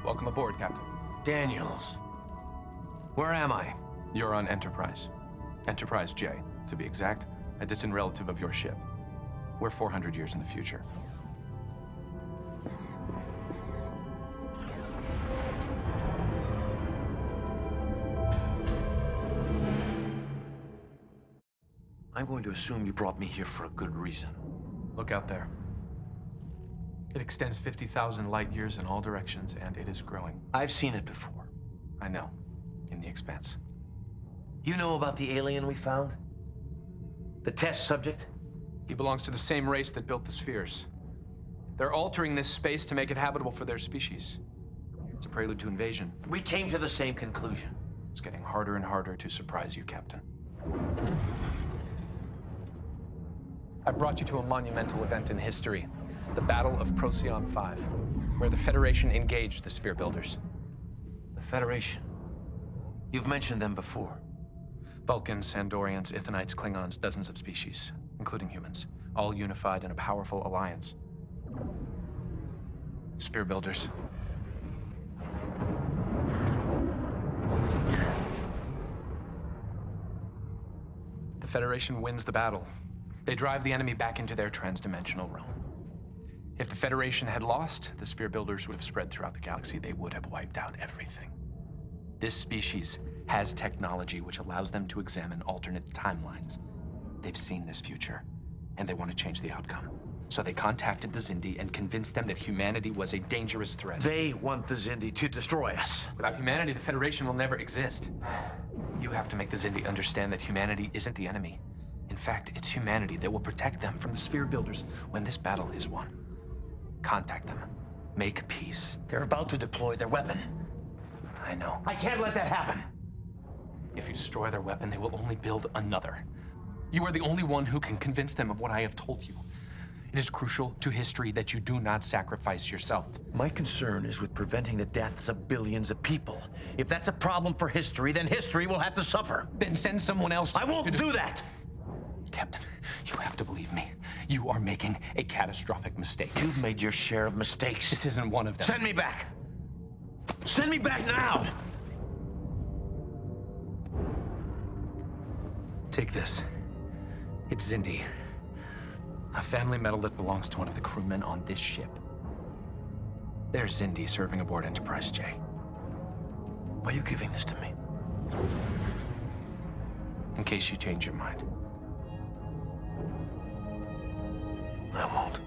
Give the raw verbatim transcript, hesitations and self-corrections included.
Welcome aboard, Captain. Daniels. Where am I? You're on Enterprise. Enterprise J, to be exact, a distant relative of your ship. We're four hundred years in the future. I'm going to assume you brought me here for a good reason. Look out there. It extends fifty thousand light years in all directions, and it is growing. I've seen it before. I know. In the Expanse. You know about the alien we found? The test subject? He belongs to the same race that built the spheres. They're altering this space to make it habitable for their species. It's a prelude to invasion. We came to the same conclusion. It's getting harder and harder to surprise you, Captain. I've brought you to a monumental event in history, the Battle of Procyon five, where the Federation engaged the Sphere Builders. The Federation? You've mentioned them before. Vulcans, Andorians, Ithanites, Klingons, dozens of species, including humans, all unified in a powerful alliance. Sphere Builders. The Federation wins the battle. They drive the enemy back into their transdimensional realm. If the Federation had lost, the Sphere Builders would have spread throughout the galaxy. They would have wiped out everything. This species has technology which allows them to examine alternate timelines. They've seen this future, and they want to change the outcome. So they contacted the Xindi and convinced them that humanity was a dangerous threat. They want the Xindi to destroy us. Without humanity, the Federation will never exist. You have to make the Xindi understand that humanity isn't the enemy. In fact, it's humanity that will protect them from the Sphere Builders when this battle is won. Contact them. Make peace. They're about to deploy their weapon. I know. I can't let that happen. If you destroy their weapon, they will only build another. You are the only one who can convince them of what I have told you. It is crucial to history that you do not sacrifice yourself. My concern is with preventing the deaths of billions of people. If that's a problem for history, then history will have to suffer. Then send someone else. I won't do that! Captain, you have to believe me. You are making a catastrophic mistake. You've made your share of mistakes. This isn't one of them. Send me back! Send me back now! Take this. It's Xindi. A family medal that belongs to one of the crewmen on this ship. There's Xindi serving aboard Enterprise J. Why are you giving this to me? In case you change your mind. I won't.